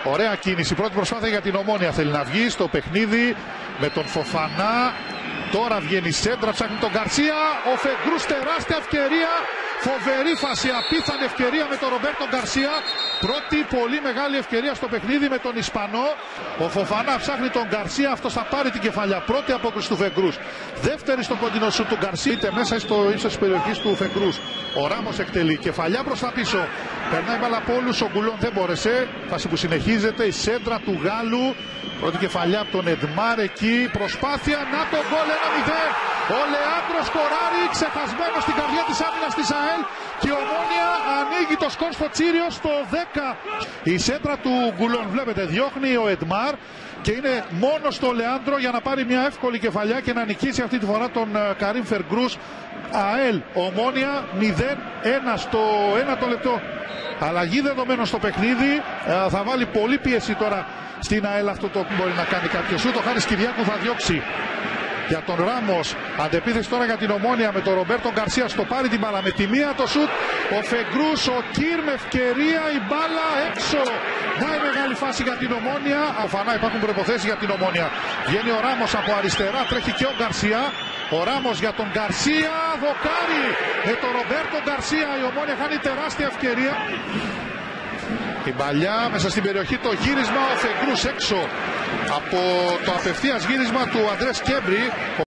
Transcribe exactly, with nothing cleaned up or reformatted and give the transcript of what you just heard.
Ωραία κίνηση. Πρώτη προσπάθεια για την Ομόνια. Θέλει να βγει στο παιχνίδι με τον Φοφανά. Τώρα βγαίνει η σέντρα, ψάχνει τον Γκαρσία. Ο Φεγκρούς, τεράστια ευκαιρία. Φοβερή φάση, απίθανη ευκαιρία με τον Ρομπέρτο Γκαρσία. Πρώτη πολύ μεγάλη ευκαιρία στο παιχνίδι με τον Ισπανό. Ο Φοφανά ψάχνει τον Γκαρσία, αυτός θα πάρει την κεφαλιά. Πρώτη απόκριση του Φεγκρούς. Δεύτερη στο κοντινό σου του Γκαρσία. Είτε μέσα στο ύψος της περιοχής του Φεγκρούς. Ο Ράμος εκτελεί. Κεφαλιά προς τα πίσω. Περνάει μπάλα από όλους. Ο Γκουλόν δεν μπόρεσε. Φάση που συνεχίζεται. Η σέντρα του Γάλλου. Πρώτη κεφαλιά από τον Εντμάρ εκεί. Προσπάθεια. Να το γκολ ένα μηδέν. Ο Λεάντρο σκοράρει. Ξεχασμένο στην καρδιά της άμυνας της ΑΕΛ. Και η Ομόνια ανοίγει το σκορ στο Τσίριο στο δέκα. Η σέντρα του Γκουλόν, βλέπετε, διώχνει ο Εντμάρ και είναι μόνο στο Λεάντρο για να πάρει μια εύκολη κεφαλιά και να νικήσει αυτή τη φορά τον Καρίμ Φεργκρούς. ΑΕΛ Ομόνια μηδέν ένα στο ένατο λεπτό. Αλλαγή δεδομένο στο παιχνίδι. Ε, θα βάλει πολύ πίεση τώρα στην ΑΕΛ. Αυτό το μπορεί να κάνει κάποιο σούτ. Ο Χάρης Κυριάκου θα διώξει για τον Ράμος. Αντεπίθεση τώρα για την Ομόνια με τον Ρομπέρτο Γκαρσία. Στο πάρει την μπάλα με τη μία το σουτ. Ο Φεγκρούς, ο Κύρ με ευκαιρία. Η μπάλα έξω. Να η μεγάλη φάση για την Ομόνια. Ο Φανά, υπάρχουν προϋποθέσεις για την Ομόνια. Βγαίνει ο Ράμος από αριστερά. Τρέχει και ο Γκαρσία. Ο Ράμος για τον Γκαρσία. Δοκάρι με τον Ρομπέρτο Γκαρσία. Η Ομόνια χάνει τεράστια ευκαιρία. Την παλιά μέσα στην περιοχή, το γύρισμα, ο Φεγκρούς έξω από το απευθείας γύρισμα του Αντρές Κέμπρη.